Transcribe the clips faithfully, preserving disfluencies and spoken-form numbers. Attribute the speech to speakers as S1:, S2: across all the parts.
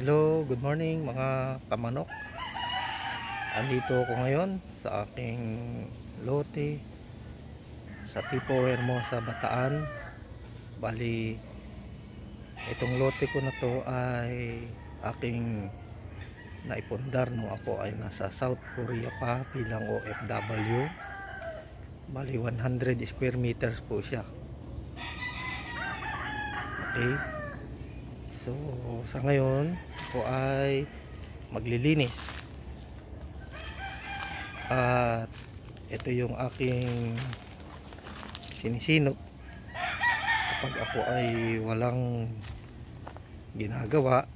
S1: Hello, good morning mga kamanok. Andito ako ngayon sa aking lote sa Tipo Hermosa, Bataan. Bali, itong lote ko na to ay aking naipundar nung ako ay nasa South Korea pa bilang O F W. Bali, one hundred square meters po siya. Okay. So, sa ngayon ako ay maglilinis. At ito yung aking sinisinop kapag ako ay walang ginagawa.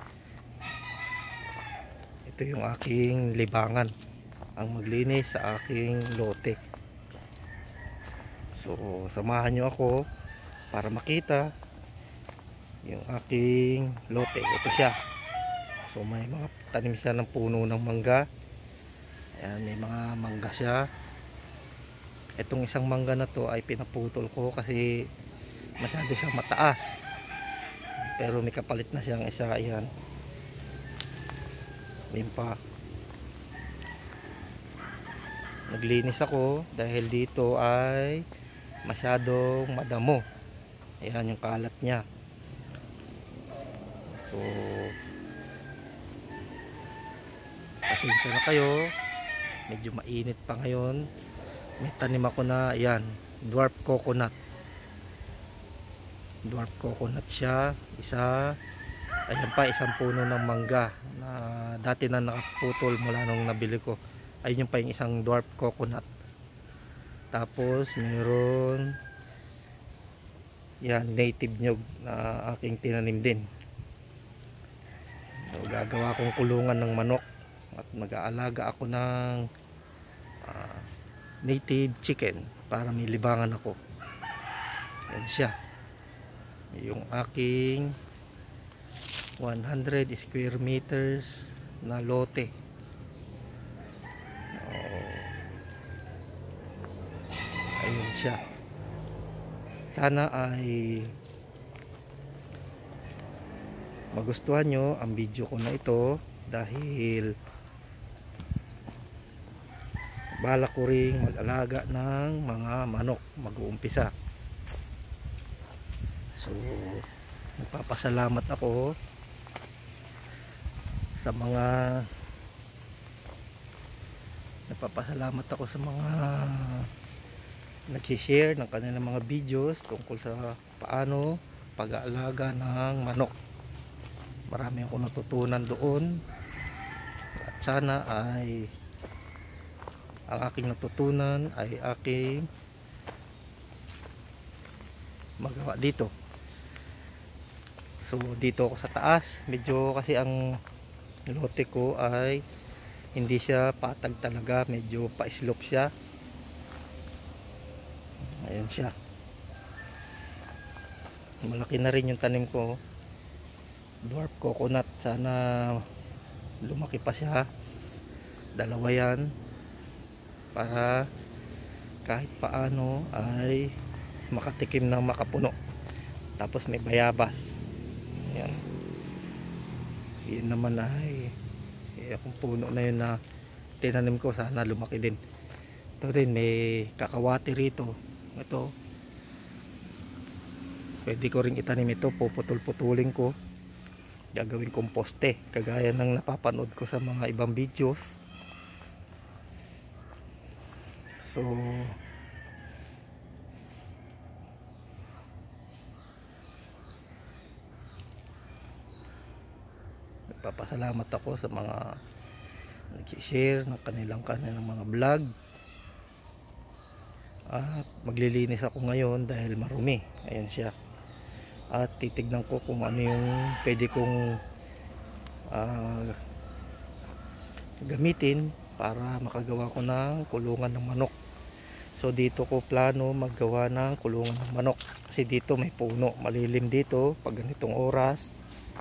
S1: Ito yung aking libangan, ang maglinis sa aking lote. So samahan nyo ako para makita yung aking lote. Ito siya. So may mga tanim siya ng puno ng mangga. Ayan, may mga mangga siya. Itong isang mangga na to ay pinaputol ko kasi masyado siyang mataas, pero may kapalit na siyang isa. Ayan, may pa. Naglinis ako dahil dito ay masyadong madamo. Ayan yung kalat niya. So pasensya na kayo, medyo mainit pa ngayon. May tanim ako na, ayan, dwarf coconut. Dwarf coconut siya, isa. Ayan pa, isang puno ng mangga na dati na nakaputol mula nung nabili ko. Ayun yung pa yung isang dwarf coconut. Tapos meron, yan, native nyog na aking tinanim din. So, gagawa akong kulungan ng manok at mag-aalaga ako ng uh, native chicken para may libangan ako. Yan siya, yung aking one hundred square meters na lote. Oh, ayun siya. Sana ay magustuhan nyo ang video ko na ito dahil bala ko ring mag-alaga ng mga manok, mag-uumpisa. So nagpapasalamat ako sa mga nagpapasalamat ako sa mga nag-share ng kanilang mga videos tungkol sa paano pag-aalaga ng manok. Marami akong natutunan doon at sana ay ang aking natutunan ay aking magawa dito. So dito ako sa taas, medyo kasi ang lote ko ay hindi siya patag talaga, medyo pa-slope siya. Ayan siya. Malaki na rin yung tanim ko, dwarf coconut. Sana lumaki pa siya, dalawa yan, para kahit paano ay makatikim ng makapuno. Tapos may bayabas. Ayan. Yun naman ay eh, kung puno na yun na tinanim ko, sana lumaki din. Ito din, may kakawati rito. Ito, pwede ko ring itanim ito. Puputol-putulin ko, gagawin komposte kagaya ng napapanood ko sa mga ibang videos. So nagpapasalamat ako sa mga nag-share ng kanilang kanilang mga vlog. At maglilinis ako ngayon dahil marumi. Ayan siya. At titignan ko kung ano yung pwede kong uh, gamitin para makagawa ko ng kulungan ng manok. So dito ko plano maggawa ng kulungan ng manok kasi dito may puno, malilim dito pag ganitong oras.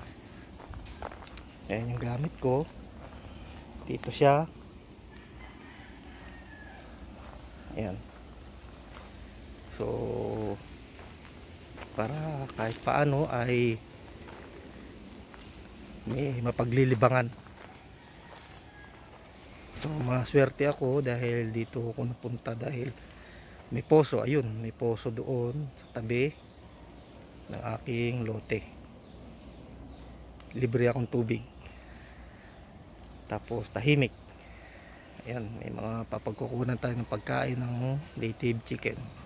S1: Ayan yung gamit ko. Dito siya. Ayan. So para kahit paano ay may mapaglilibangan. So maswerte ako dahil dito ako napunta dahil may poso, ayun, may poso doon sa tabi ng aking lote. Libre akong tubig. Tapos tahimik. Ayan, may mga papagkukunan tayo ng pagkain ng native chicken.